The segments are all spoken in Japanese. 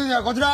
にはこちら。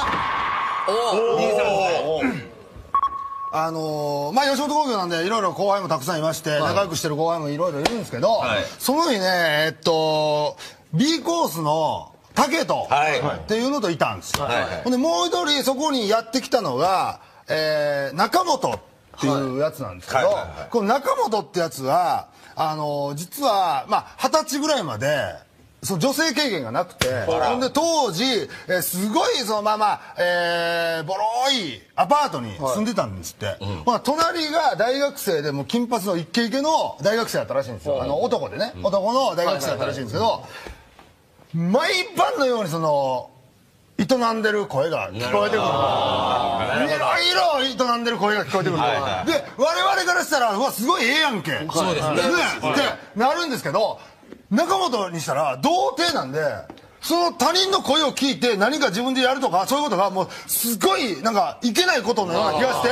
まあ吉本興業なんでいろいろ後輩もたくさんいまして、仲良くしてる後輩もいろいろいるんですけど、その日ねB コースの竹人っていうのといたんですよ。ほんでもう一人そこにやってきたのが中本っていうやつなんですけど、この中本ってやつは実はまあ20歳ぐらいまでその女性経験がなくて、ほんで当時すごいそのボロいアパートに住んでたんですって。隣が大学生でもう金髪のイケイケの大学生だったらしいんですよ。男でね、男の大学生だったらしいんですけど、毎晩のようにその営んでる声が聞こえてくる。いろいろ営んでる声が聞こえてくる。で我々からしたらうわすごいええやんけってなるんですけど、中本にしたら童貞なんで、その他人の声を聞いて何か自分でやるとかそういうことがもうすごいなんかいけないことのような気がして、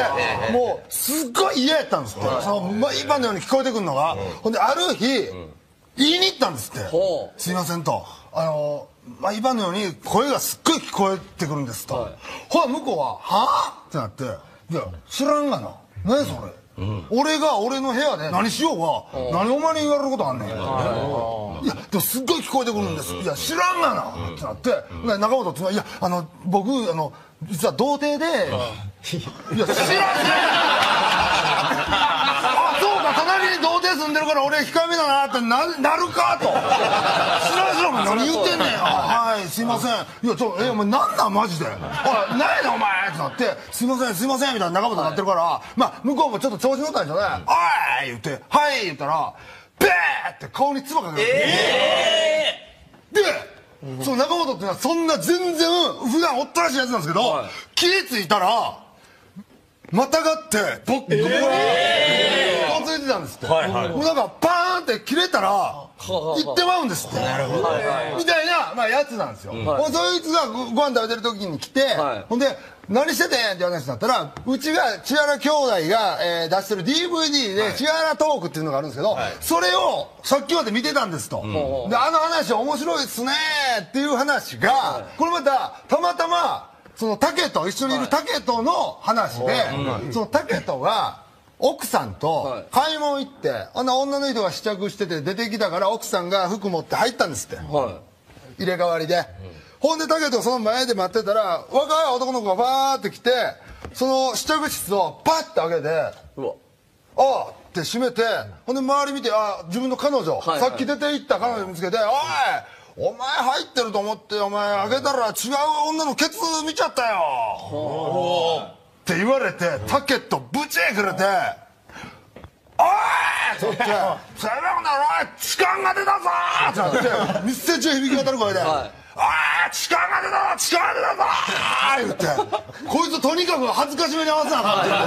もうすっごい嫌やったんですって。その毎晩のように聞こえてくるのが。ほんである日言いに行ったんですって。すいませんと毎晩のように声がすっごい聞こえてくるんですと。ほら向こうははぁってなって、いや知らんがな、何それ、俺が俺の部屋で何しようが何お前に言われることあんねん。いやでもすっごい聞こえてくるんです。いや知らんがなってなって、中本っていや僕実は童貞で、いや知らんねんそうか隣に童貞住んでるから俺控えめだなってなるかと。知らんしろ何言ってんねん。はいすいません。いやお前なんなんマジで。何やねんお前ってなって、すいませんすいませんみたいな中本になってるから、まあ向こうもちょっと調子乗ったんでしょうね。おい言ってはい言ったらベーって顔に唾かける。でその中本っていうのはそんな全然普段おったらしいやつなんですけど、気ぃ付いたらまたがってボッコボコについてたんですって。もうなんかパーンって切れたら行ってまうんですって。みたいなやつなんですよ。そいつがご飯食べてる時に来て、ほんで何しててんって話になったら、うちが千原兄弟が出してる DVD で千原トークっていうのがあるんですけど、それをさっきまで見てたんですと。で話面白いっすねっていう話が、これまたたまたまその竹と一緒にいる竹との話で、その竹とが奥さんと買い物行って、女の人が試着してて出てきたから奥さんが服持って入ったんですって、入れ替わりで。ほんで竹とその前で待ってたら若い男の子がバーって来て、その試着室をパッて開けて、ああって閉めて、ほんで周り見て、自分の彼女、さっき出て行った彼女見つけて、お前入ってると思ってお前開けたら違う女のケツ見ちゃったよって言われて、竹とブチーくれて、おいって言って、それなら痴漢が出たぞってなって、密接中響き渡る声で、おい痴漢が出たぞ痴漢が出たぞ言って、こいつとにかく恥ずかしめに合わせなあかんって言って、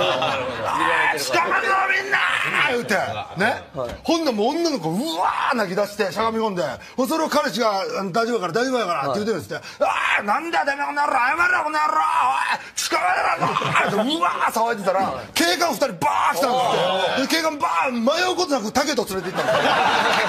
痴漢が出たぞみんな言ってね。ほんでもう女の子うわー泣き出してしゃがみ込んで、それを彼氏が大丈夫やから大丈夫やからって言ってるんですって。なんだよてめえこの野郎謝れよこの野郎おい痴漢が出たぞってうわー騒いでたら警官2人バー来たんですって。で警官バー迷うことなく竹と連れて行ったんですよ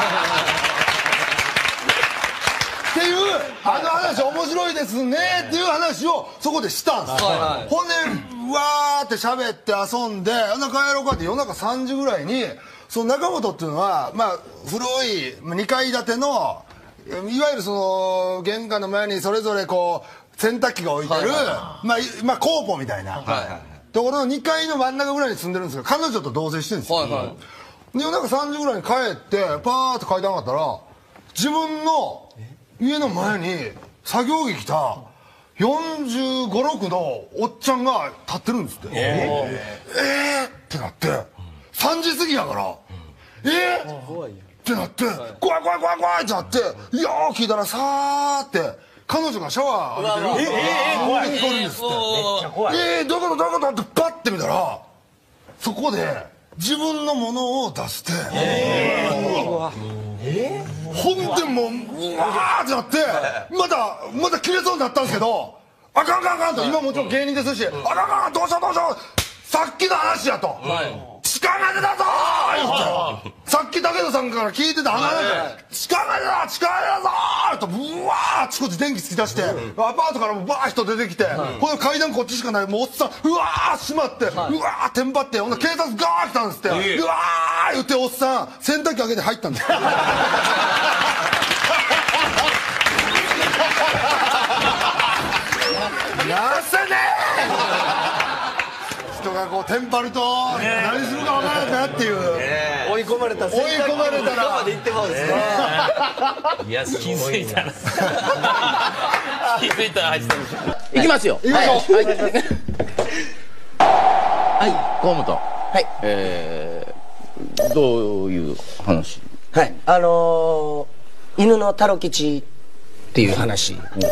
っていう話面白いですねっていう話をそこでしたんです。ほんでわーって喋って遊んで帰ろうかって夜中3時ぐらいに、その中本っていうのは古い2階建てのいわゆるその玄関の前にそれぞれこう洗濯機が置いてるコーポみたいなところの2階の真ん中ぐらいに住んでるんですけど、彼女と同棲してるんですよ。で夜中3時ぐらいに帰ってパーって階段上がったら自分の家の前に作業着着た45、6のおっちゃんが立ってるんですって。ってなって3時過ぎやからってなって怖い怖い怖い怖いってなって、よー聞いたらさーって彼女がシャワー浴びてるのが聞こえるんですって。めっちゃ怖い。どういうことどういうことってパッて見たらそこで自分のものを出してほんでもううわーってなってまだ切れそうになったんですけど、あかんあかんあかんと、今もちろん芸人ですし、あかんあかんどうしようどうしようさっきの話やと、違鹿までだぞーってさっき武田さんから聞いてた鹿までだぞーとブワーあちこち電気つき出してアパートからもバー人出てきてこの階段こっちしかないもうおっさんうわー閉まってうわーテンパってほんな警察ガー来たんですってうわー言っておっさん洗濯機開けて入ったんですなせね人がこうテンパると何するかわからなくなっていう追い込まれたら追い込まれたらまで行ってまうんですね。 いや気づいたら気づいたら入ってたんでしょ。 いきますよ。 行きましょうはい、河本。 はいどういう話？ はい犬のタロ吉っていう話。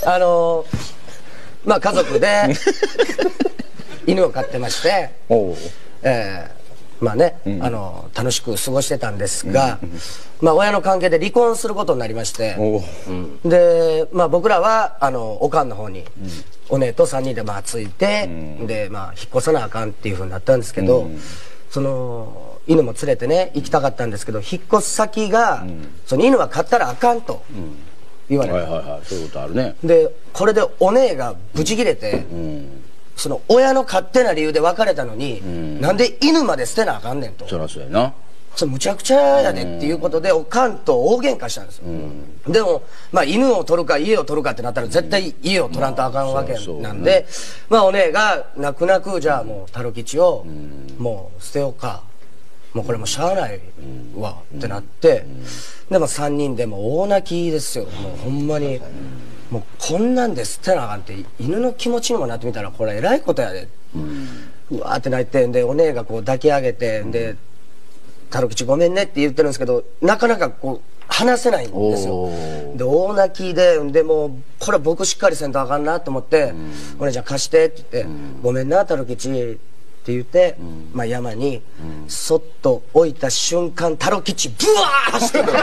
まあ家族で犬を飼ってまして、まあね、楽しく過ごしてたんですが、まあ親の関係で離婚することになりまして、で、まあ僕らはおかんの方にお姉と3人でまあついて、でまあ引っ越さなあかんっていうふうになったんですけど、その犬も連れてね行きたかったんですけど、引っ越す先がその犬は飼ったらあかんと言われて、 そういうことあるね。 でこれでお姉がブチ切れて、その親の勝手な理由で別れたのに、なんで犬まで捨てなあかんねんと。 そりゃそうやな。 それむちゃくちゃやでっていうことでおかんと大喧嘩したんですよ。でもまあ犬を取るか家を取るかってなったら絶対家を取らんとあかんわけなんで、まあお姉が泣く泣くじゃあもうタロ吉をもう捨てようか、もうこれもしゃあないわってなって、でも3人でも大泣きですよ。もうほんまにもうこんなんで捨てなあかんって犬の気持ちにもなってみたらこれえらいことやで、うわーって泣いて、でお姉がこう抱き上げて、でタロ吉ごめんねって言ってるんですけど、なかなかこう話せないんですよ。で大泣きで、でもうこれは僕しっかりせんとあかんなと思って「お姉ちゃん貸して」って言って「ごめんなタロ吉」って言って、まあ山にそっと置いた瞬間タロ吉ブワー走ってくる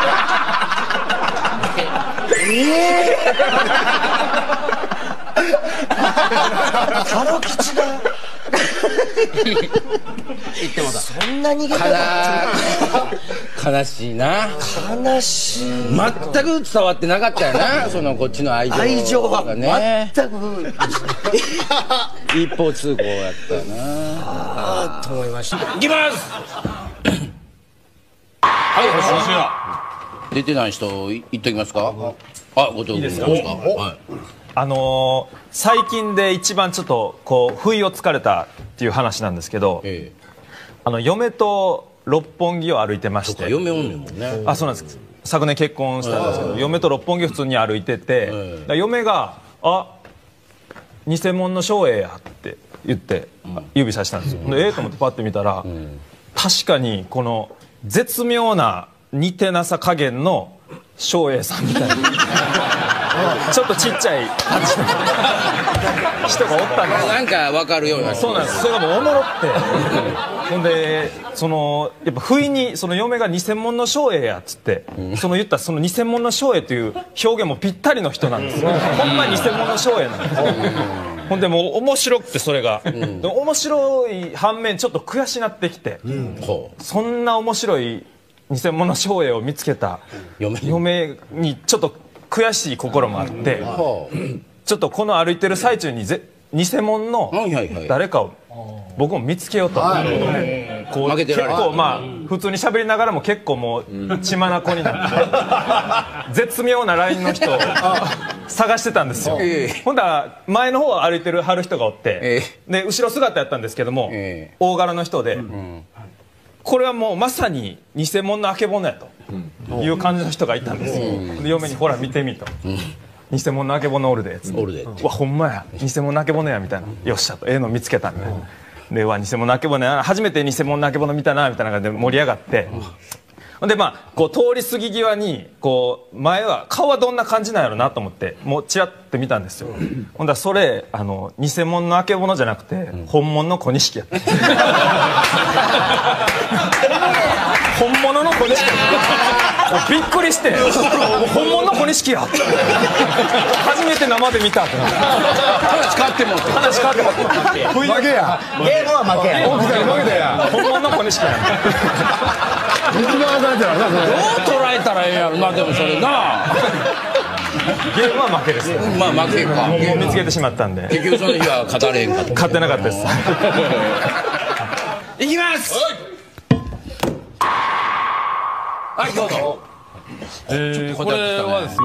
タロ吉が言ってもだ。 そんな逃げ方悲しいな。 悲しい。 全く伝わってなかったよな。そのこっちの愛情がはね。 全く一方通行やったな。 ああと思いました。 いきます。はい、出てない人言っときますか。あ、後藤君ですか。はい。 最近で一番ちょっとこう不意をつかれたっていう話なんですけど、嫁と六本木を歩いてまして。 嫁おんねんもんね。 あ、そうなんです。昨年結婚したんですけど、嫁と六本木を普通に歩いてて、嫁が「あ、偽物の照英や」って言って指さしたんですよ。でと思ってパッて見たら、確かにこの絶妙な似てなさ加減の照英さんみたいなちょっとちっちゃい感じの人がおったんです。 なんか分かるような。 そうなんです。それがもうおもろってほんでやっぱ不意にその嫁が偽物の照英やっつって、その言ったその偽物の照英という表現もぴったりの人なんですよ。ほんま偽物の照英なんですよ。ほんでもう面白くてそれが、でも面白い反面ちょっと悔しなってきて、そんな面白い偽物照英を見つけた嫁にちょっと悔しい心もあって、ちょっとこの歩いてる最中に偽物の誰かを僕も見つけようと、こう結構まあ普通に喋りながらも結構もう血眼になって絶妙なラインの人を探してたんですよ。ほんだら前の方を歩いてるはる人がおって、で後ろ姿やったんですけども大柄の人で、これはもうまさに偽物のあけぼのやという感じの人がいたんですよ。で嫁に「ほら見てみ」と「偽物のあけぼのおるで」つって「うわほんまや偽物のあけぼのや」みたいな「よっしゃ」と「の見つけた」みたいなで「うわ偽物のあけぼのや初めて偽物のあけぼの見たな」みたいな感じで盛り上がって、ほんでまあこう通り過ぎ際にこう前は顔はどんな感じなんやろなと思ってもうチラッってみたんですよ。ほんだらそれ偽物のあけぼのじゃなくて本物の小錦やった。本物の小錦やった。びっくりして本物の小錦やって初めて生で見たってなって、 話変わっても話変わっても負けやゲームは負けや。 奥さん負けたや本物の小錦やん。 水流されてるなそれどう捉えたらええやろな。でもそれなゲームは負けです。 まあ負けか。 もう見つけてしまったんで結局その日は勝たれへんかった。 勝ってなかったです。 いきます。はいどうぞ。 これはです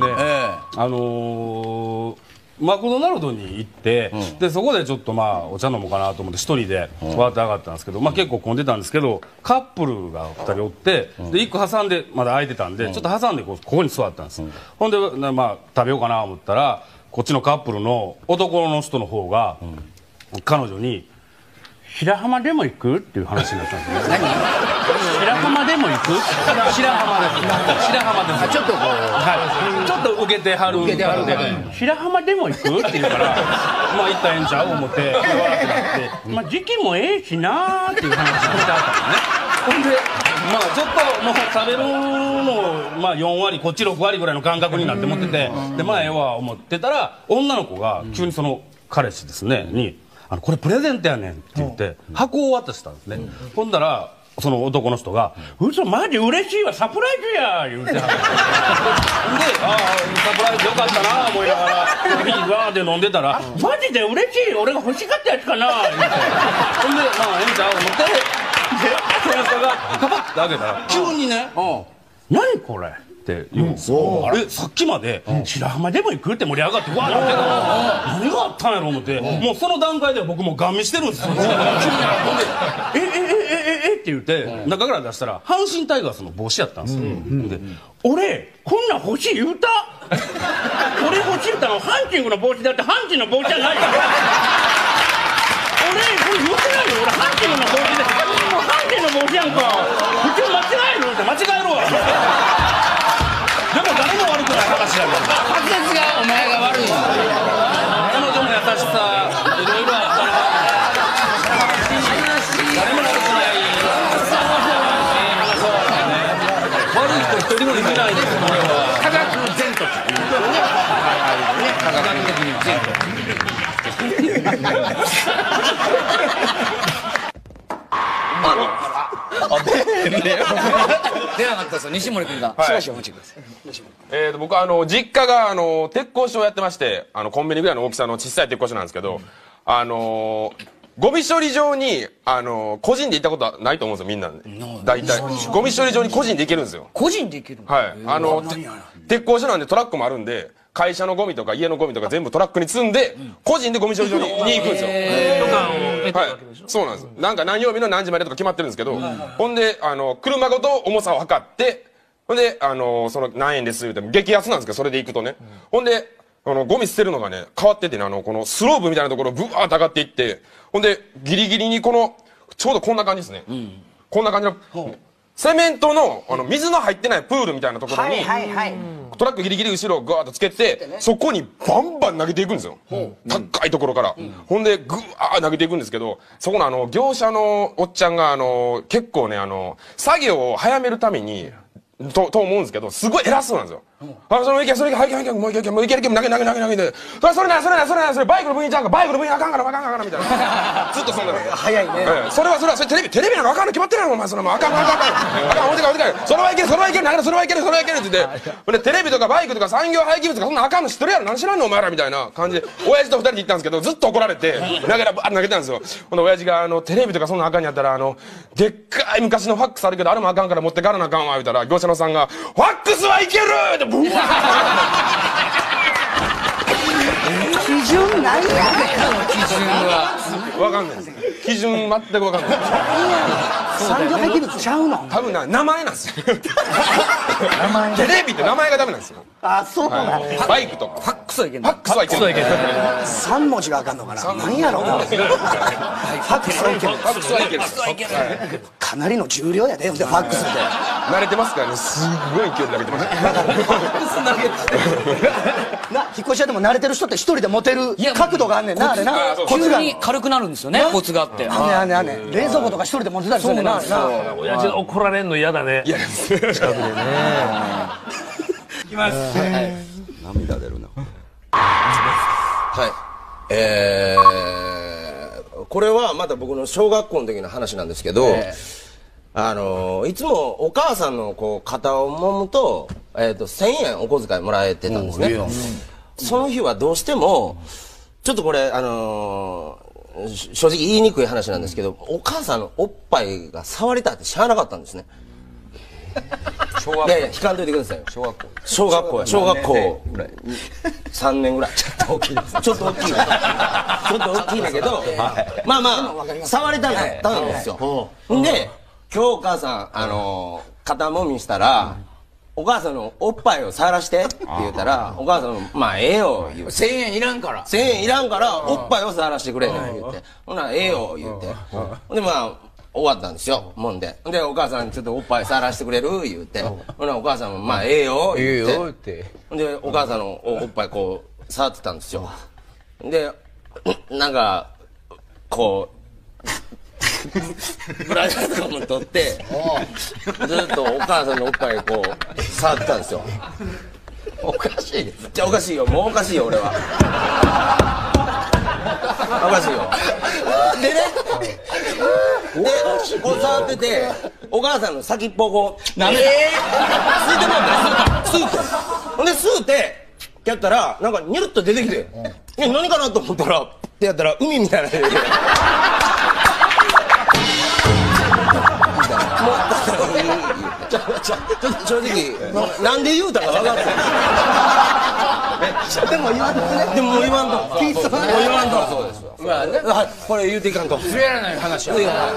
ね、マクドナルドに行って、でそこでちょっとお茶飲もうかなと思って一人でわーって上がったんですけど、結構混んでたんですけど、カップルが2人おって、で1個挟んでまだ空いてたんで、ちょっと挟んでここに座ったんです。ほんで食べようかなと思ったら、こっちのカップルの男の人の方が彼女に白浜でも行くっていう話になったんですね。白浜でも行く？白浜です。白浜です。ちょっとちょっと受けてはるんで、白浜でも行くって言うから行ったらええんちゃう思ってわーってなって、時期もええしなーっていう話をしてはったんですね。ほんでちょっともう食べるの4割こっち6割ぐらいの感覚になって持ってて、でええわ思ってたら、女の子が急にその彼氏ですねにこれプレゼントやねんって言って箱を渡したんですね。ほんだらその男の人が「嘘マジ嬉しいわサプライズや」言うてはる。でサプライズよかったな思いながらわーって飲んでたら「マジで嬉しい俺が欲しかったやつかな」言うて、ほんでええんちゃう思って、でその人がパパッて開けたら急にね「何これ」って言うんですよ。あれさっきまで白浜でも行くって盛り上がってわーって何があったんやろ思って、もうその段階では僕もガン見してるんですよ。って言って中から出したら阪神タイガースの帽子やったんですよ。で俺こんなん欲しい言うた俺欲しい言うたのハンチングの帽子だって阪神の帽子じゃないから俺これ言ってないよ。俺ハンチングの帽子で阪神の帽子やんか。普通間違えるって間違えるわ。でも誰も悪くない話だよ。 滑舌がお前が悪い。 彼女の優しさいろいろあったな。誰も悪くない。悪い人一人もいないです。これは科学前途。科学的に前途。 出なかったですよ。西森君が少しお待ちください。 僕実家が鉄工所をやってまして、コンビニぐらいの大きさの小さい鉄工所なんですけど、ゴミ処理場に個人で行ったことはないと思うんですよみんなで。大体ゴミ処理場に個人で行けるんですよ。 個人で行けるの？ はい鉄工所なんでトラックもあるんで、会社のゴミとか家のゴミとか全部トラックに積んで個人でゴミ処理場に行くんですよ。はい、そうなんです。なんか何曜日の何時までとか決まってるんですけど、ほんで車ごと重さを測って、ほんでその何円です言うても激安なんですけど、それで行くとね、ほんでゴミ捨てるのがね変わっててね、このスロープみたいなところをブワーッと上がっていって、ほんでギリギリにちょうどこんな感じですね、こんな感じのセメントの水の入ってないプールみたいなところにトラックギリギリ後ろをガーッとつけて、そこにバンバン投げていくんですよ、高いところから。ほんでグワー投げていくんですけど、そこの業者のおっちゃんが結構ね作業を早めるためにと思うんですけど、すごい偉そうなんですよ。それいけ、それいけ、はい、もういけ、もういけ、投げて、それバイクの部品ちゃうか、バイクの部品あかんから、みたいな。ずっとそんなの。 早いね。 それテレビなんかあかんの決まってるやろ、お前、それもあかん、置いてか、それはいける、って言って、テレビとかバイクとか産業廃棄物とかそんなあかんの知ってるやろ、何知らんのお前ら、みたいな感じで、親父と二人で行ったんですけど、ずっと怒られて、バーッ投げたんですよ。ほんで親父がテレビとかそんなあかんやったら、でっかい昔のファックスあるけど、あれもあかんから持ってからなあかんわ、言うたら、業者のさんが、ファックスはいけるって、ブワー基準ないやん。 基準はわかんないです。基準全くわかんない。 産業廃棄物ちゃうの？ 多分名前なんですよ。テレビって名前がダメなんですよ。 あ、そうなん。 バイクとか。 ファックスはいけんの。 ファックスはいける。 3文字があかんのかな。何やろ。ファックスはいける。 ファックスはいける。 かなりの重量やで、ファックスって。 慣れてますからね、すごい勢いで投げてました。 な、引っ越し屋でも慣れてる人って一人で持てる角度があんねんな、あれな。 コツが軽くなるんですよね、コツがあって。 あんねん。冷蔵庫とか一人で持てたりするねんな。 親父怒られんの嫌だね。 いや、近くでね。 いきます。 涙出るな。 はい。これはまた僕の小学校の時の話なんですけど、いつもお母さんのこう肩を揉むと、1000円お小遣いもらえてたんですね。その日はどうしても、ちょっとこれ、正直言いにくい話なんですけど、お母さんのおっぱいが触りたってしゃあなかったんですね。いやいや、引かんといてくださいよ。小学校ぐらい。3年ぐらい。ちょっと大きいです。ちょっと大きいんだけど、まあまあ、触りたかったんですよ。で、今日お母さん、肩もみしたら、お母さんのおっぱいを触らしてって言ったら、お母さんの、まあ、ええよ、言うて。 1000円いらんから。 1000円いらんから、おっぱいを触らしてくれ、言うて。ほな、ええよ、言うて。で、まあ、終わったんですよ、もんで。で、お母さんちょっとおっぱい触らしてくれる言うて。ほな、お母さんも、まあ、ええよ、言うて。で、お母さんのおっぱいこう、触ってたんですよ。で、なんか、こう、ブラジャーとかも取って、ずっとお母さんのおっぱいこう、触ってたんですよ。おかしいです。じゃあおかしいよ、もうおかしいよ、俺は。おかしいよ。でね、こう触ってて、お母さんの先っぽをこう、吸ってもらった、吸って。ほんで、吸って、やったら、なんかニュルッと出てきて、何かなと思ったら、ってやったら、海みたいな。ちょっと正直、なんで言うたか分かってでも言わんとね。 でももう言わんと。もう言わんと。そうですわ。 まあね、 これ言うていかんと。 触れられない話や。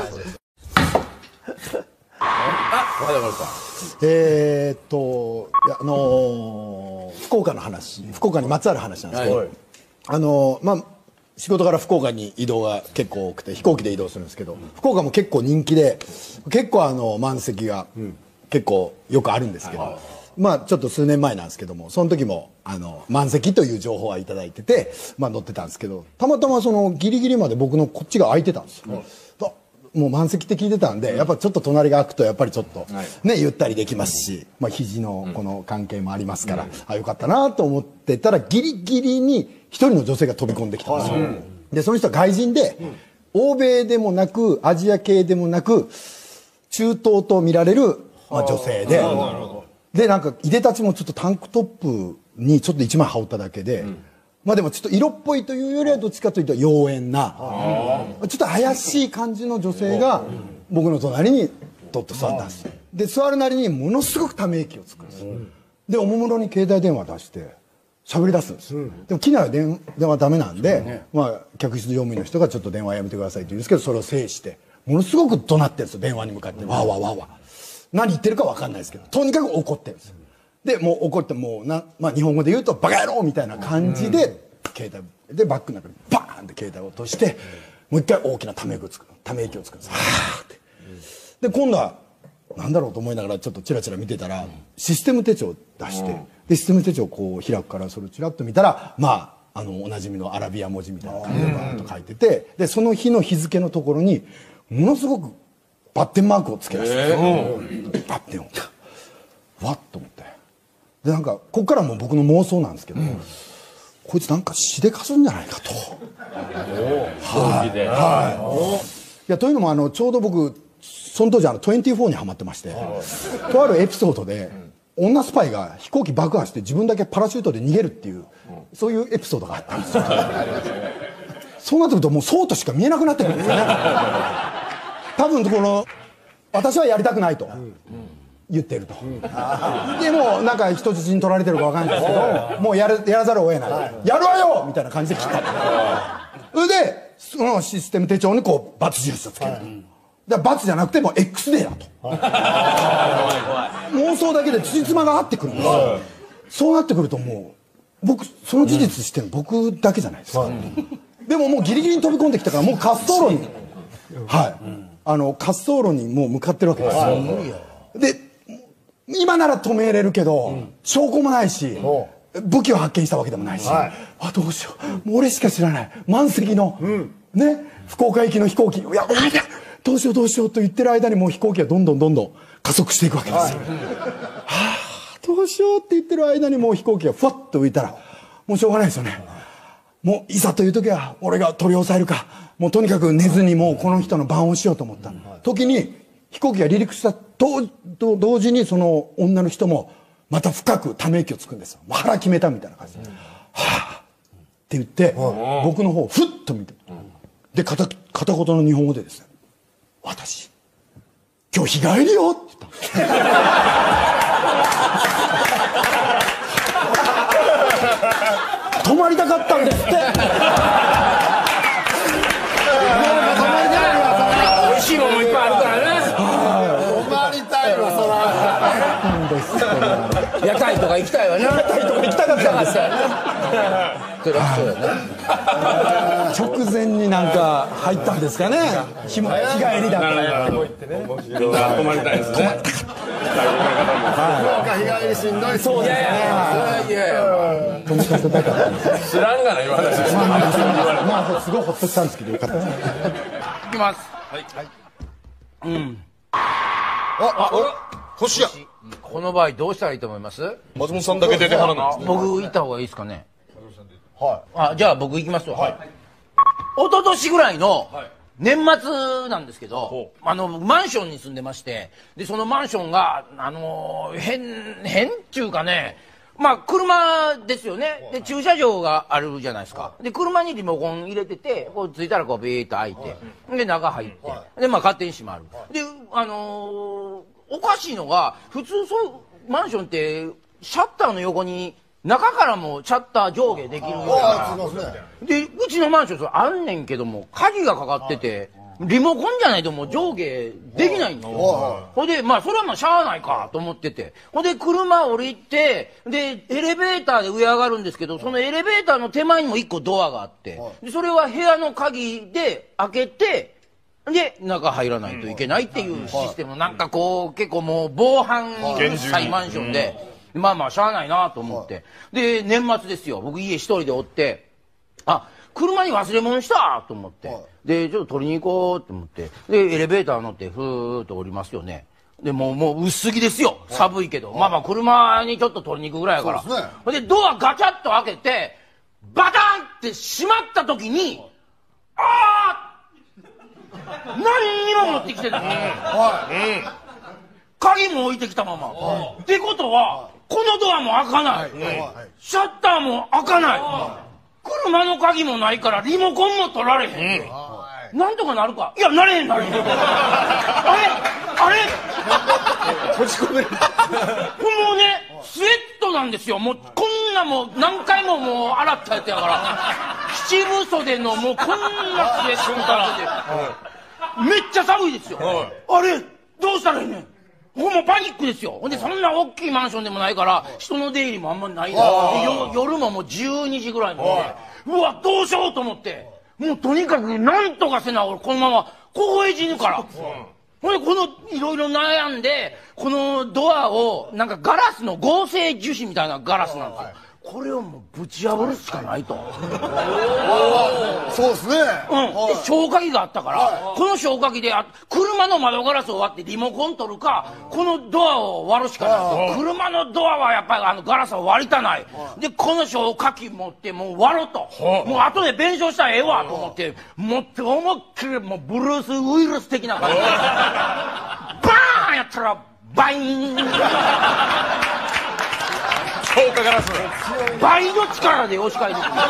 福岡の話、福岡にまつわる話なんですけど、まあ仕事から福岡に移動が結構多くて飛行機で移動するんですけど、福岡も結構人気で結構満席が結構よくあるんですけど、まあちょっと数年前なんですけども、その時も満席という情報はいただいてて、まあ乗ってたんですけど、たまたまそのギリギリまで僕のこっちが空いてたんですよ。もう満席って聞いてたんで、やっぱちょっと隣が空くとやっぱりちょっとね、ゆったりできますし、まあ肘のこの関係もありますから、あ、よかったなと思ってたら、ギリギリに一人の女性が飛び込んできたんですよ。で、その人は外人で、欧米でもなくアジア系でもなく中東と見られる女性で、でなんかいでたちもちょっとタンクトップにちょっと一枚羽織っただけで、まあでもちょっと色っぽいというよりはどっちかというと妖艶なちょっと怪しい感じの女性が僕の隣にどっと座ったんですよ。で座るなりにものすごくため息をつくんです。でおもむろに携帯電話出して喋り出すんです。でも機内は電話ダメなんで、まあ客室乗務員の人がちょっと電話やめてくださいって言うんですけど、それを制してものすごく怒鳴ってるんですよ。電話に向かってわーわーわーわー、何言ってるか分かんないですけど、とにかく怒ってるんですよ。でもう怒ってもうまあ、日本語で言うとバカ野郎みたいな感じで、携帯でバッグの中にバーンって携帯を落として、もう一回大きなため息をつくんです。はーって。で今度はなんだろうと思いながらちょっとチラチラ見てたら、システム手帳を出して、でシステム手帳をこう開くから、それをチラッと見たら、まあおなじみのアラビア文字みたいな感じでバーッと書いてて、でその日の日付のところにものすごくバッテンマークをつけ出したんですよ。バッテンをわっと思って、でなんかこっからもう僕の妄想なんですけど、こいつなんかしでかすんじゃないかと。いやというのもちょうど僕その当時24にハマってまして、とあるエピソードで女スパイが飛行機爆破して自分だけパラシュートで逃げるっていう、そういうエピソードがあったんですよ。そうなってくるともうそうとしか見えなくなってくるんですよね。多分この私はやりたくないと言ってると、でもなんか人質に取られてるか分かんないですけど、もうやらざるを得ない、やるわよみたいな感じで来た。それでそのシステム手帳にこうバツ印をつける。 だから×じゃなくてもう X デーだと妄想だけで辻褄が合ってくるんですよ。そうなってくるともう僕その事実してるの僕だけじゃないですか。でももうギリギリに飛び込んできたからもう滑走路に滑走路にもう向かってるわけですよ。で今なら止めれるけど証拠もないし武器を発見したわけでもないし、どうしよう、もう俺しか知らない満席の、ね、福岡行きの飛行機、いやどうしようどうしようと言ってる間にもう飛行機がどんどん加速していくわけですよ。どうしようって言ってる間にもう飛行機がふわっと浮いたらもうしょうがないですよね。もういざという時は俺が取り押さえるか、もうとにかく寝ずにもうこの人の番をしようと思った時に飛行機が離陸したと同時にその女の人もまた深くため息をつくんですよ。腹決めたみたいな感じで「はぁ」って言って僕の方をふっと見てで片言の日本語でですね「私今日日帰りよ」って言った泊まりたかったんですって。 美味しいものもいっぱいあるからね。 泊まりたいわそら。 屋台とか行きたいわね。屋台とか行きたかったんですよね。それはそうだね。 直前になんか入ったんですかね。日帰りだったら。 みんな泊まりたいですね。 日帰りしんどいそうですね。 止めさせたかったんです。 知らんがな言われて。 まあすごいほっとしたんですけどよかったです。 いきます。 星や。 この場合どうしたらいいと思います？ 松本さんだけ出てはらない。 僕行った方がいいですかね。じゃあ僕行きますよ。一昨年ぐらいの年末なんですけど、マンションに住んでまして、でそのマンションが変っちゅうかね、まあ車ですよね。で駐車場があるじゃないですか。で車にリモコン入れてて、こうついたらこうビーッと開いて、で中入って、でまあ勝手に閉まる。でおかしいのが普通そうマンションってシャッターの横に中からもシャッター上下できるような。でうちのマンションそれあんねんけども鍵がかかっててリモコンじゃないともう上下できないんですよ。ほんでまあそれはまあしゃあないかと思ってて、ほんで車降りてでエレベーターで上上がるんですけど、そのエレベーターの手前にも1個ドアがあって、でそれは部屋の鍵で開けてで中入らないといけないっていうシステム、なんかこう結構もう防犯うるさいマンションで、まあまあしゃあないなと思って、で年末ですよ、僕家一人でおって、車に忘れ物したと思って、でちょっと取りに行こうと思って、でエレベーター乗ってふーっと降りますよね。でもう薄着ですよ、寒いけど、まあまあ車にちょっと取りに行くぐらいやから、でドアガチャッと開けてバタンって閉まった時に何にも持ってきてない、鍵も置いてきたまま、ってことはこのドアも開かない、シャッターも開かない、車の鍵もないからリモコンも取られへん、なんとかなるか、いやなれへんあれ閉じ込める。 もうねスウェットなんですよ、もうこんなもう何回ももう洗ったやつやから七分袖のもうこんなスウェットからめっちゃ寒いですよ、あれどうしたらいいねん、ほんまパニックですよ。ほんでそんな大きいマンションでもないから人の出入りもあんまりないから夜ももう12時ぐらいまで、うわどうしようと思って、もうとにかくなんとかせな俺このまま凍え死ぬから、ほんでこのいろいろ悩んでこのドアをなんかガラスの合成樹脂みたいなガラスなんですよ、これをもうぶち破るしかないと。 そうですね。 で消火器があったから、この消火器で車の窓ガラスを割ってリモコン取るか、このドアを割るしかないと。車のドアはやっぱりガラスを割りたない。でこの消火器持ってもう割ろうと、もう後で弁償したらええわと思って持って思いっきりもうブルースウイルス的な感じでバーンやったらバイーン消火ガラス倍の力で押し返してくる。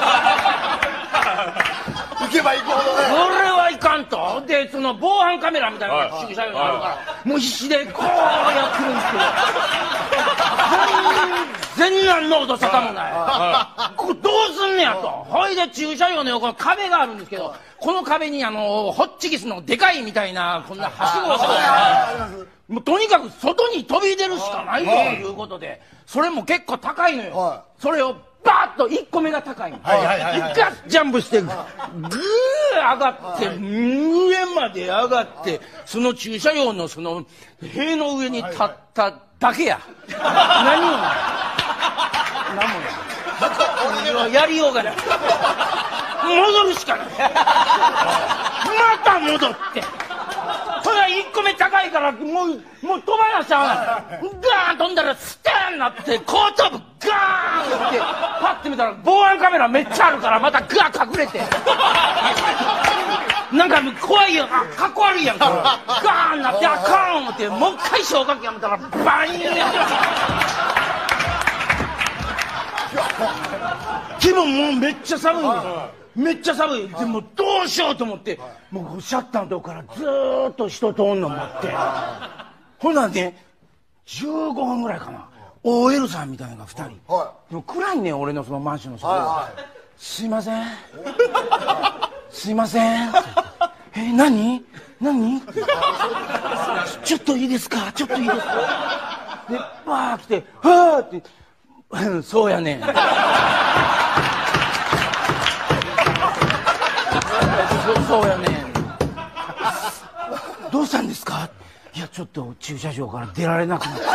行けば行くほどね。 これはいかんと。でその防犯カメラみたいなのが駐車場にあるから、もう必死でこうやってるんですけどせんなんの音沙汰もない。ここどうすんねやと。ほいで駐車場の横の壁があるんですけど、この壁にホッチキスのでかいみたいな、こんなはしごをしてもうとにかく外に飛び出るしかないということで、それも結構高いのよ。それをバーッと1個目が高いの。ガッジャンプして、グー上がって、上まで上がって、その駐車場のその塀の上に立っただけや。何もない。何もない。やりようがない。戻るしかない。また戻って。それは1個目高いからもう飛ばなしゃあない。ガーン飛んだらスターンなって後頭部ガーンってパッて見たら防犯カメラめっちゃあるからまたガー隠れてなんか怖いやん、かっこ悪いやん、ガーンなってあかん思ってもう一回消火器やめたらバイーン気分もうめっちゃ寒いの。めっちゃ寒い。でもどうしようと思ってもうシャッターのとこからずーっと人通んの待ってほなね15分ぐらいかな OL さんみたいなのが2人、でも暗いね俺のそのマンションのそこ、すいませんすいません何ちょっといいですかちょっといいですかでバー来てはーってそうやねんそうやねんどうしたんですかいやちょっと駐車場から出られなくなって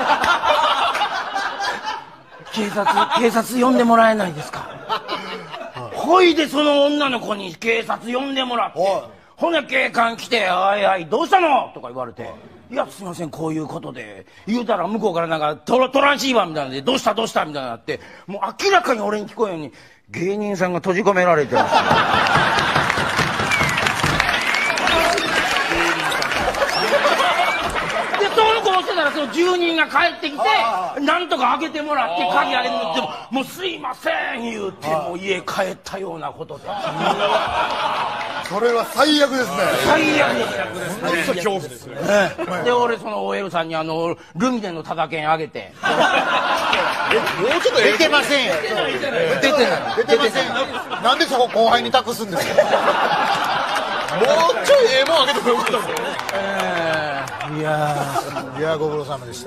警察呼んでもらえないですかほいでその女の子に警察呼んでもらってほな警官来て「おいおいどうしたの?」とか言われて「いやすいませんこういうことで」言うたら向こうからなんかトランシーバーみたいなので「どうした?」みたいになってもう明らかに俺に聞こえんように芸人さんが閉じ込められてましたその住人が帰ってきてなんとか開けてもらって鍵開けてもらってもうすいません言うてもう家帰ったようなことでそれは最悪ですね最悪です恐怖ですねで俺その OL さんにルミネのタダ券あげてもうちょっと出てませんよ出てない出てませんなんでそこ後輩に託すんですかもうちょいええもんあげてもよかったですよいやご苦労様でした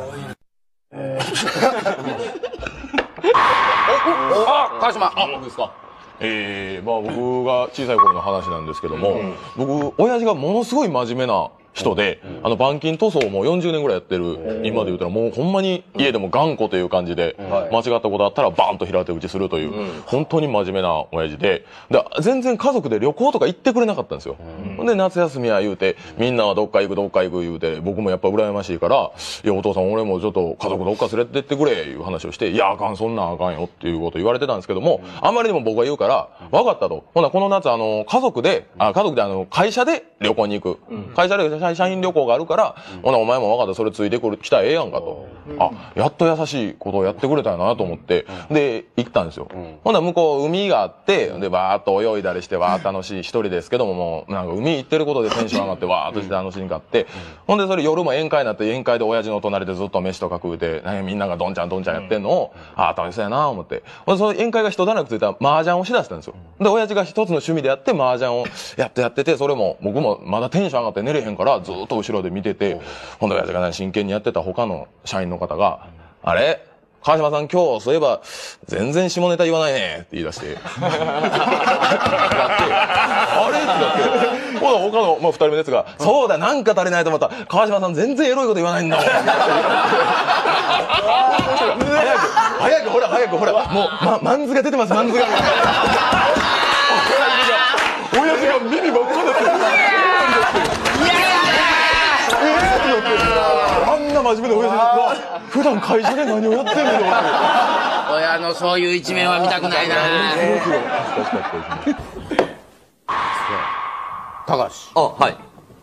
川島僕ですか僕が小さい頃の話なんですけども、僕親父がものすごい真面目な人で、板金塗装も40年ぐらいやってる今で言うたらもうほんまに家でも頑固という感じで、間違ったことあったらバーンと平手打ちするという、本当に真面目な親父で全然家族で旅行とか行ってくれなかったんですよ。で夏休みや言うてみんなはどっか行く言うて僕もやっぱ羨ましいから「いやお父さん俺もちょっと家族どっか連れてってくれ」いう話をして「いやあかんそんなんあかんよ」っていうこと言われてたんですけども、あんまりでも僕が言うから「分かった」と。ほなこの夏家族で会社で旅行に行く、会社で社員旅行があるから、ほなお前も分かったそれついてきたらええやんかと。やっと優しいことをやってくれたんやなと思ってで行ったんですよ。ほな向こう海があってでバーッと泳いだりしてわー楽しい一人ですけどももうなんか海行ってることでテンション上がってわーっとして楽しみがあってほんでそれ夜も宴会になって宴会で親父の隣でずっと飯とか食うてみんながどんちゃんどんちゃんやってんのを楽しそうやな思ってほんでその宴会が一段落ついたら麻雀をしだしたんですよ。で親父が一つの趣味でやって麻雀をやっててそれも僕もまだテンション上がって寝れへんからずっと後ろで見ててほんで親父が真剣にやってた他の社員の方が「あれ川島さん今日そういえば全然下ネタ言わないね」って言い出してあれってなってほな他の2人目のやつが「そうだなんか足りないと思った川島さん全然エロいこと言わないんだもん」早くほらもうマンズが出てますマンズが親父が耳ばっかだってあんな真面目な親父が普段会社で何をやってんの親のそういう一面は見たくないな高橋はい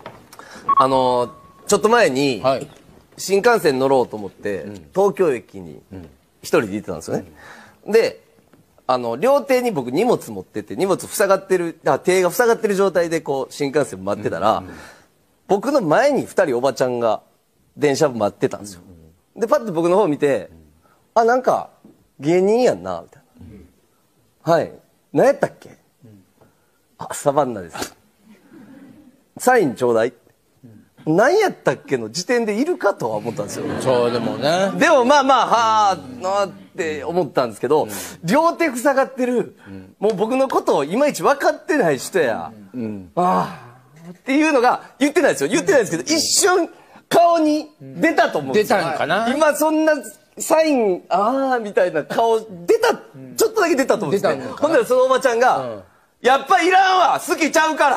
ちょっと前に新幹線乗ろうと思って東京駅に一人で行ってたんですよね。で両手に僕荷物持ってて荷物塞がってる手が塞がってる状態でこう新幹線待ってたら僕の前に2人おばちゃんが電車待ってたんですよ。でパッと僕の方見てなんか芸人やんなみたいな。はい。何やったっけ？サバンナです。サインちょうだい。何やったっけの時点でいるかとは思ったんですよ。 そうでもね。 でもまあまあ、はあ、なあって思ったんですけど、両手塞がってる、もう僕のことをいまいち分かってない人や、ああ、っていうのが言ってないですよ。言ってないですけど、一瞬顔に出たと思うんですよ。 出たんかな？ 今そんなサイン、ああ、みたいな顔出た、ちょっとだけ出たと思うんですね。ほんならそのおばちゃんが、やっぱいらんわ、好きちゃうから。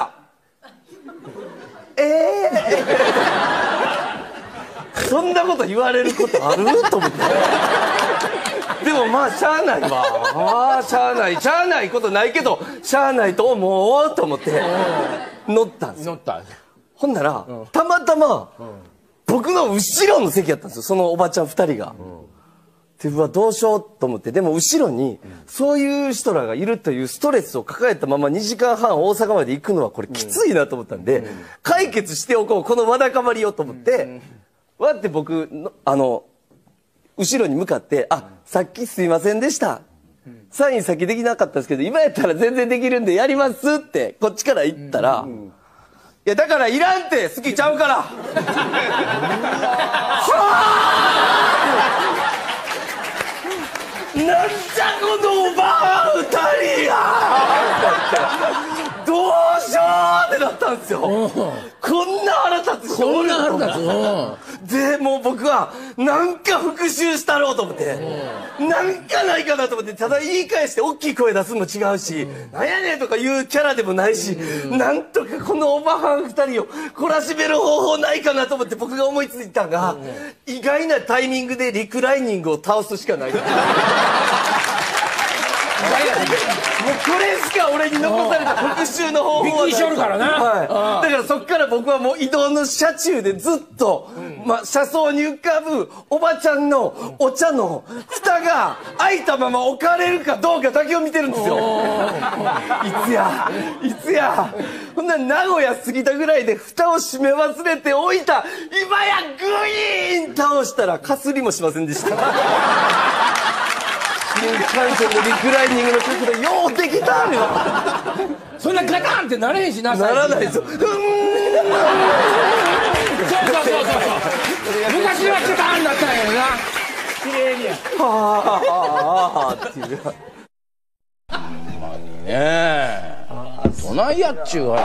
そんなこと言われることあると思って。でもまあしゃあないわ。しゃあないことないけど、しゃあないと思うと思って乗ったんですよ。 乗った。 ほんなら、たまたま僕の後ろの席やったんですよ、そのおばちゃん2人が。で、うわ、どうしようと思って、でも後ろにそういう人らがいるというストレスを抱えたまま2時間半大阪まで行くのはこれきついなと思ったんで、解決しておこう、このわだかまりをと思って、わって僕の後ろに向かって「さっきすいませんでした、サイン先できなかったですけど今やったら全然できるんでやります」ってこっちから言ったら「いやだからいらんって好きちゃうから」はあなんじゃこのおばあ2人やどうしようってなったんですよ。こんな腹立つ人おるので、もう僕はなんか復讐したろうと思ってなんかないかなと思って、ただ言い返して大きい声出すのも違うし、なんやねんとかいうキャラでもないし、なんとかこのおばはん2人を懲らしめる方法ないかなと思って僕が思いついたのが、意外なタイミングでリクライニングを倒すしかない。もうこれしか俺に残された復讐の方法はない。びっくりしよるからな。はい。だからそっから僕はもう移動の車中でずっと、車窓に浮かぶおばちゃんのお茶の蓋が開いたまま置かれるかどうかだけを見てるんですよ。いつや。ほんなら名古屋過ぎたぐらいで蓋を閉め忘れておいた。今やグイーン倒したらかすりもしませんでした。新幹線のリクライニングの角度ようできたんよ。 そんなガタンってなれへんしな。 ならないですよ。そう昔はガタンだったんやろな。綺麗にや。はあっていう。ほんまにね。どないやっちゅう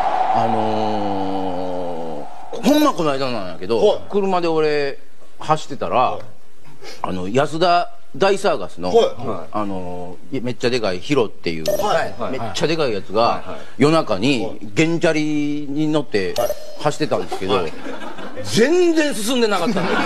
ほんまこの間なんやけど、車で俺走ってたら安田大サーガスの、めっちゃでかいヒロっていう、めっちゃでかいやつが、夜中にゲンチャリに乗って走ってたんですけど、全然進んでなかったの。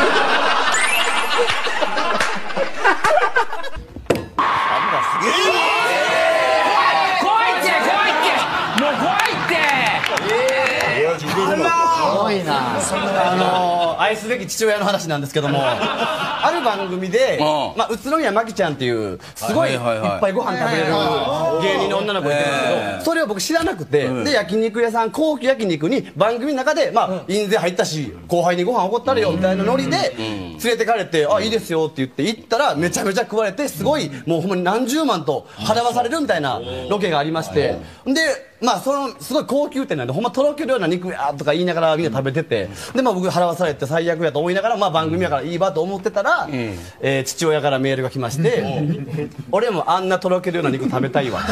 すごいな。愛すべき父親の話なんですけども、ある番組で、宇都宮まきちゃんっていうすごいいっぱいご飯食べれる芸人の女の子いてるんですけど、それを僕知らなくて、で焼肉屋さん高級焼肉に番組の中で印税入ったし後輩にご飯おごったるよみたいなノリで連れてかれて「あいいですよ」って言って行ったらめちゃめちゃ食われて、すごいもうほんまに何十万と払わされるみたいなロケがありまして、でそのすごい高級店なんでほんまとろけるような肉やとか言いながらみんな食べてて、で僕払わされて最悪やと思いながら番組やからいいわと思ってたら、父親からメールが来まして「俺もあんなとろけるような肉食べたいわ」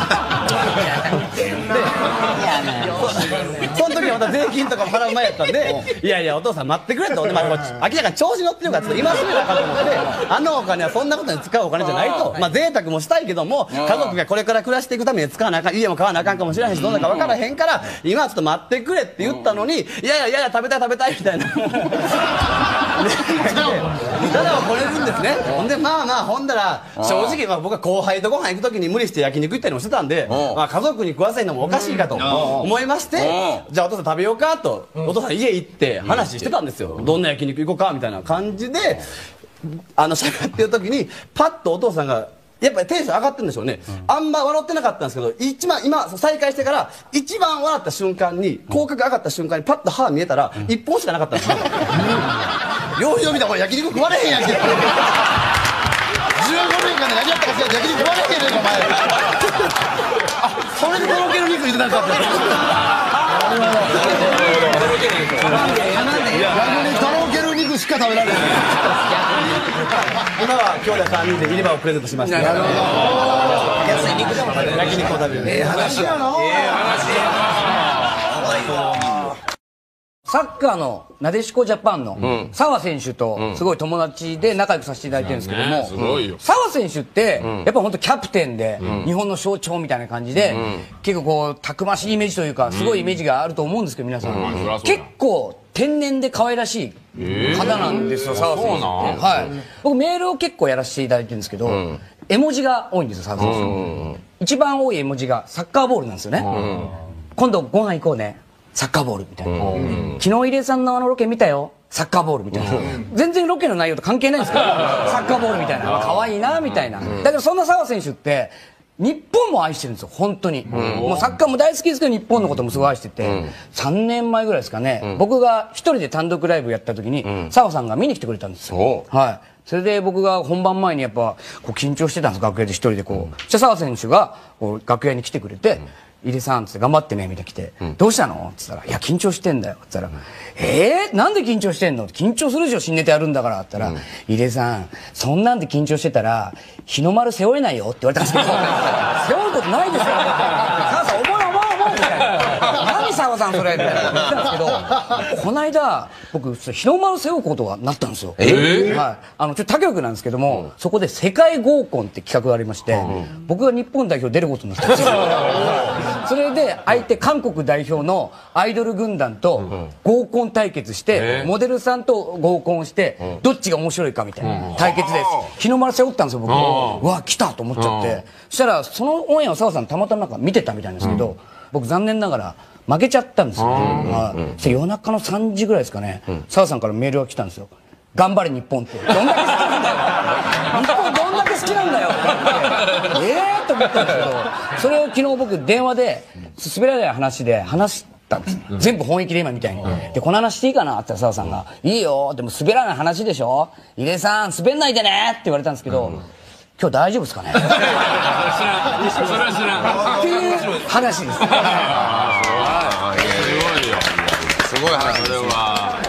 その時はまた税金とかも払う前やったんで「いやいやお父さん待ってくれ」と明らかに調子乗ってるから今すぐだかと思って「あのお金はそんなことに使うお金じゃない」と「贅沢もしたいけども家族がこれから暮らしていくために使わなあかん、家も買わなあかんかもしれへんしどんなか分からへんから今はちょっと待ってくれ」って言ったのに「いやいや食べたい」みたいなただこれるんですね。ほんでほんだら正直僕は後輩とご飯行く時に無理して焼肉行ったりもしてたんで、家族に食わせるのもおかしいかと思いまして、じゃあお父さん食べようかとお父さん家行って話してたんですよ。どんな焼肉行こうかみたいな感じでしゃべってる時にパッとお父さんがやっぱりテンション上がってるんでしょうね。あんま笑ってなかったんですけど、今再会してから一番笑った瞬間に口角上がった瞬間にパッと歯見えたら一本しかなかったんですよ。よう見たらこれ焼肉食われへんやんけ。 年間で何やったかしら逆に言わなきゃいけないお前。 それでとろける肉言ってたんかって。 逆にとろける肉しか食べられない。 今は兄弟3人で入れ歯をプレゼントしました。 安い肉でも食べる。 焼肉を食べる。 ええ話やな。サッカーのなでしこジャパンの澤選手とすごい友達で仲良くさせていただいてるんですけども、澤選手ってやっぱ本当キャプテンで日本の象徴みたいな感じで結構こうたくましいイメージというかすごいイメージがあると思うんですけど、皆さん結構天然で可愛らしい方なんですよ、澤選手って。はい、僕メールを結構やらせていただいてるんですけど、絵文字が多いんですよ、澤選手。一番多い絵文字がサッカーボールなんですよね。今度ご飯行こうね、サッカーボールみたいな。昨日入江さんのロケ見たよ、サッカーボールみたいな。全然ロケの内容と関係ないんですけど、サッカーボールみたいな。可愛いなみたいな。だけどそんな澤選手って日本も愛してるんですよ、本当に。もうサッカーも大好きですけど日本のこともすごい愛してて、3年前ぐらいですかね、僕が一人で単独ライブやった時に澤さんが見に来てくれたんですよ。はい。それで僕が本番前にやっぱこう緊張してたんです、楽屋で一人でこう。そしたら澤選手がこう楽屋に来てくれて、入江さんっつって頑張ってねみたいな来て、どうしたのって言ったら、いや緊張してんだよって言ったら、なんで緊張してんのって、緊張するでしょ新ネタやるんだからって言ったら、入江さんそんなんで緊張してたら日の丸背負えないよって言われたんですけど、背負うことないですよ澤さん重いみたいな、何澤さんそれみたいな言ったんですけど、この間僕日の丸背負うことがなったんですよ。はい、ちょっと他局なんですけども、そこで世界合コンって企画がありまして、僕が日本代表出ることになったんですよ。それで相手韓国代表のアイドル軍団と合コン対決して、モデルさんと合コンしてどっちが面白いかみたいな対決です。日の丸背負ったんですよ僕。うわ来たと思っちゃって、そしたらそのオンエアを澤さんたまたまなんか見てたみたいなんですけど、僕残念ながら負けちゃったんですよ。夜中の3時ぐらいですかね、澤さんからメールが来たんですよ。頑張れ日本って。どんだけ好きなんだよ日本どんだけ好きなんだよって言って、と思ったんですけど、それを昨日僕電話で滑らない話で話したんです。全部本意気で今みたいに。でこの話していいかなって澤さんが、いいよでも滑らない話でしょ、入江さん滑んないでねって言われたんですけど、今日大丈夫ですかねそれは知らんっていう話です。 すごい話ですよ。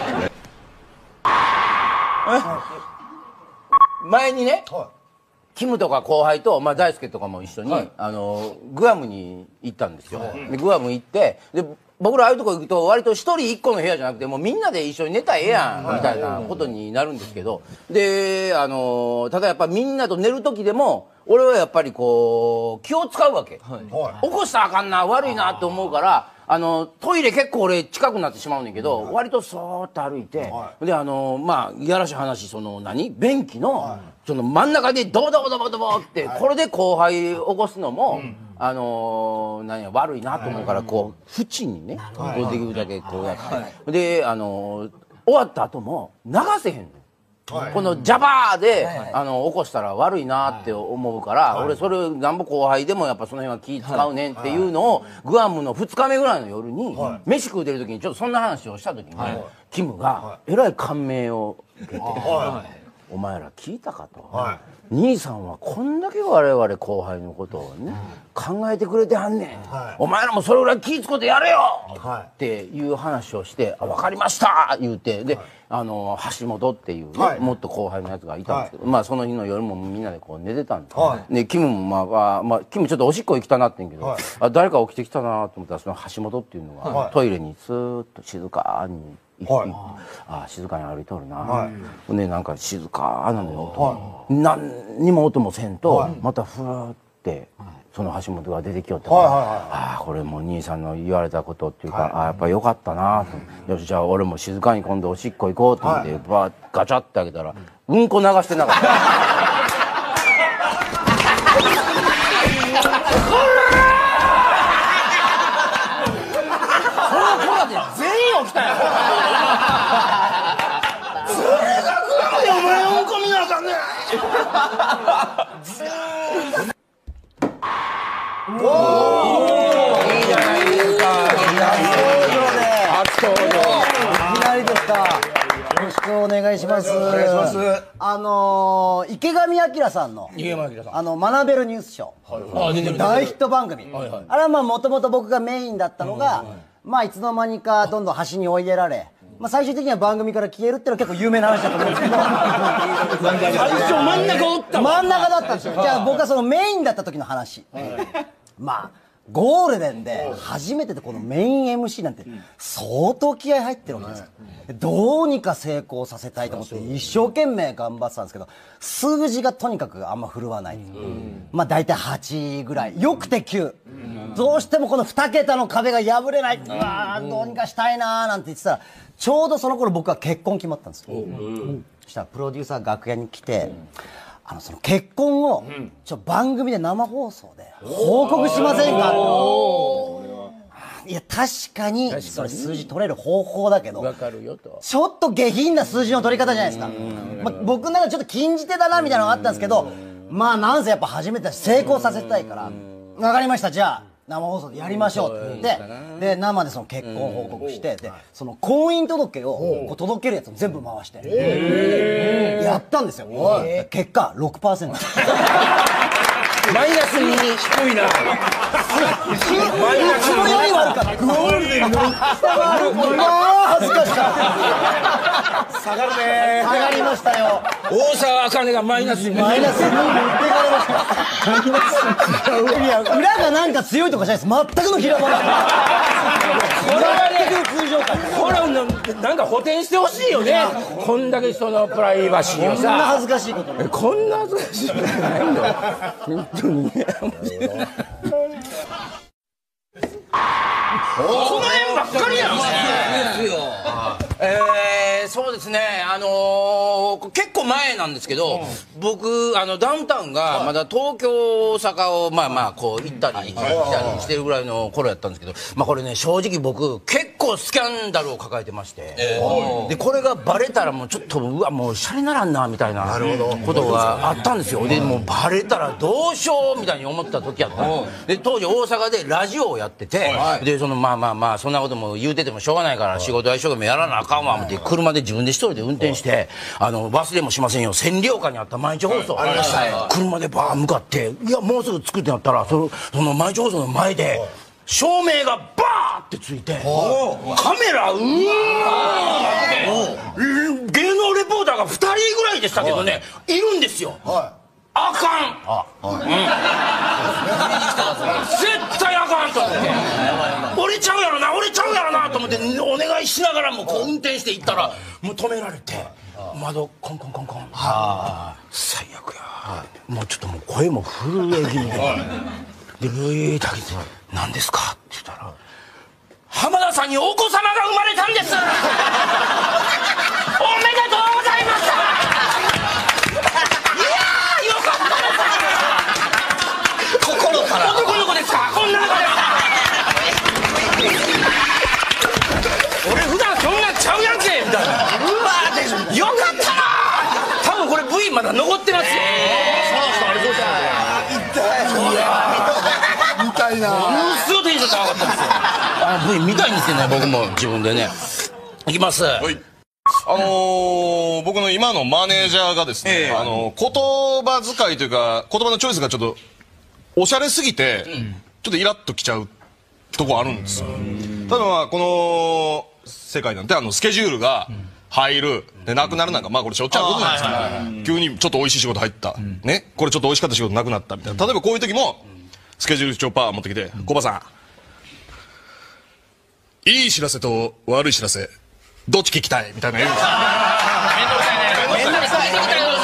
前にね、キムとか後輩と、まあ、大輔とかも一緒に、グアムに行ったんですよ。でグアム行って、で僕らああいうとこ行くと割と一人一個の部屋じゃなくてもうみんなで一緒に寝たらええやんみたいなことになるんですけど、でただやっぱみんなと寝る時でも俺はやっぱりこう気を使うわけ、起こしたらあかんな悪いなと思うから、トイレ結構俺近くなってしまうねんけど、割とそーっと歩いて、でまあいやらしい話、便器のその真ん中でドボドボドボドボって、これで後輩起こすのも何や悪いなと思うから、こう縁にねこうできるだけこうやって、で終わった後も流せへんの。このジャバーで起こしたら悪いなって思うから、俺それなんぼ後輩でもやっぱその辺は気使うねんっていうのをグアムの2日目ぐらいの夜に飯食うてる時にちょっとそんな話をした時にキムがえらい感銘を受けて「お前ら聞いたか」と。兄さんはこんだけ我々後輩のことをね考えてくれてはんねん、お前らもそれぐらい気ぃつこてやれよっていう話をして「あ分かりました」言うて、で橋本っていうね、もっと後輩のやつがいたんですけど、まあその日の夜もみんなでこう寝てたんです、でキムもキムちょっとおしっこ行きたなってんけど、誰か起きてきたなと思ったらその橋本っていうのがトイレにスーッと静かに静かに歩いとるな、ね、なんか静かなのよ、何にも音もせんと、またふーってその橋本が出てきよったから、これもう兄さんの言われたことっていうか、やっぱりよかったなと、よしじゃあ俺も静かに今度おしっこ行こうと思ってガチャって開けたらうんこ流してなかった全員起きたよ。それがなんでお前うんこ見なあかんねん。いいじゃないですか。初登場で。初登場。いきなりですか。よろしくお願願いします。 お願いします。 池上彰さんの、学べるニュースショー。大ヒット番組。あれはまあもともと僕がメインだったのが、まあいつの間にかどんどん端に追いやられ、まあ最終的には番組から消えるっていうのは結構有名な話だと思うんですけど。最初真ん中おった真ん中だったんですよ。じゃあ僕はそのメインだった時の話。まあ、ゴールデンで初めてでこのメイン MC なんて相当気合入ってるわけですよ。どうにか成功させたいと思って一生懸命頑張ってたんですけど、数字がとにかくあんま振るわない。まあ大体8ぐらい。よくて9。どうしてもこの2桁の壁が破れない。うわーどうにかしたいなーなんて言ってたら、ちょうどその頃僕は結婚決まったんですよ。そしたらプロデューサーが楽屋に来て、その結婚を番組で生放送で報告しませんか。いや確かにそれ数字取れる方法だけど、ちょっと下品な数字の取り方じゃないですか。まあ、僕の中でちょっと禁じ手だなみたいなのがあったんですけど、まあなんせやっぱ初めてだし成功させたいから、わかりました、じゃあ生放送でやりましょうって言って、で生でその結婚報告して、でその婚姻届をこう届けるやつを全部回してやったんですよ。結果 6%。 マイナス2。低いな。マイナス2。悪かった。ゴールデンの下回る。まあ恥ずかしかった。下がるね。下がりましたよ。大沢あかねがマイナス2。マイナス2に持っていかれました。マイナス2。いや裏がなんか強いとかじゃないです。全くの平場。これはね、通常会。これはなんか補填してほしいよね。こんだけ人のプライバシーをさ。こんな恥ずかしいこと。こんな恥ずかしいことないんだよ。本当にね。この辺ばっかりやんですよ。そうですね、結構前なんですけど、僕ダウンタウンがまだ東京大阪をまあまあこう行ったり来たりしてるぐらいの頃やったんですけど、まあこれね正直僕結構スキャンダルを抱えてまして、でこれがバレたらもうちょっとうわもうシャレならんなみたいなことがあったんですよ。でもうバレたらどうしようみたいに思った時やったで、当時大阪でラジオをやってて、でそのまあまあまあそんなことも言うててもしょうがないから仕事は一生懸命やらなあかんわって車で自分で一人で運転して忘れもしませんよ、千里丘にあった毎日放送車でバーン向かって、いやもうすぐ着くってなったらその毎日放送の前で照明がバーってついてカメラうわー芸能レポーターが2人ぐらいでしたけどねいるんですよ。あかん、絶対あかんと思って折れちゃうやろな折れちゃうやろなと思ってお願いしながらもこう運転していったらもう止められて窓コンコンコンコン、最悪や、もうちょっともう声も震え気味でブイーって開けて「何ですか?」って言ったら「浜田さんにお子様が生まれたんですおめでとうございます!」男の子ですか女の子ですか俺普段そんなんちゃうやんけみたいな、うわよかったな多分これ V まだ残ってますよ。 見たいな。 ものすごいテンション高かったんですよ。V 見たいんですよね僕も自分でね。いきます。 僕の今のマネージャーがですね、言葉遣いというか言葉のチョイスがちょっとおしゃれすぎて、ちょっとイラッときちゃうとこあるんですよ。例えばこの世界なんてスケジュールが入るでなくなるなんかまあこれしょっちゅうあることじゃないですか。急にちょっと美味しい仕事入ったね、これちょっと美味しかった仕事なくなったみたいな。例えばこういう時もスケジュール帳パー持ってきて「コバさんいい知らせと悪い知らせどっち聞きたい?」みたいな言うんですよ。めんどくさい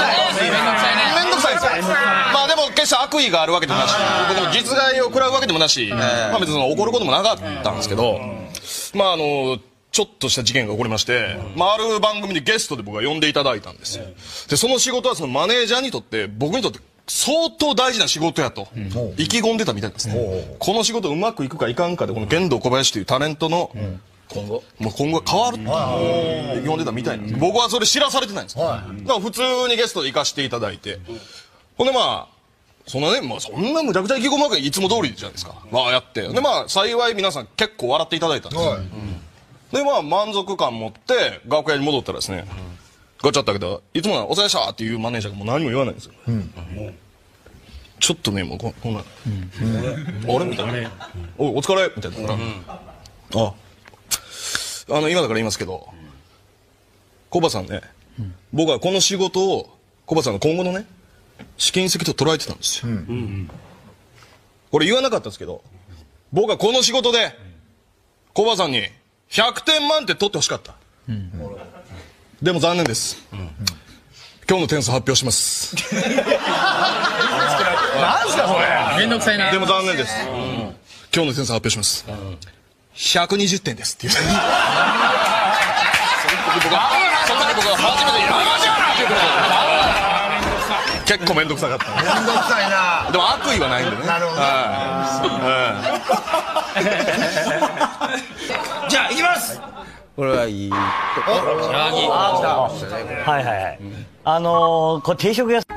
ですよ。まあでも決して悪意があるわけでもなし、僕も実害を食らうわけでもなし、まあ別に怒ることもなかったんですけど、まあちょっとした事件が起こりまして、まあある番組でゲストで僕が呼んでいただいたんですよ。でその仕事はそのマネージャーにとって僕にとって相当大事な仕事やと意気込んでたみたいなんですね。この仕事うまくいくかいかんかでこの剣道小林というタレントの今後が変わるって意気込んでたみたいなんです。僕はそれ知らされてないんです。だから普通にゲストで行かせていただいて、ほんでまあそんなね、まあそんなむちゃくちゃ意気込むわけいつも通りじゃないですか。まあやってでまあ幸い皆さん結構笑っていただいたんです。でまあ満足感持って楽屋に戻ったらですね、 ガチャって開けたら、いつもならお疲れっしたっていうマネージャーがもう何も言わないんですよ。ちょっとね、もうこんな、あれみたいな。おい、お疲れみたいな。今だから言いますけど、コバさんね、僕はこの仕事を、コバさんの今後のね、試金石と捉えてたんですよ。これ言わなかったですけど、僕はこの仕事で、コバさんに100点満点取ってほしかった。でも残念です。今日の点数発表します。 なんすかそれ。めんどくさいな。 でも残念です。今日の点数発表します。120点ですっていう。その時僕は初めて山じゃなっていうこと結構めんどくさかった。 めんどくさいな。 でも悪意はないんでね。 なるほど。 じゃあ行きます。 これはいい。 はいはいはい。 これ定食屋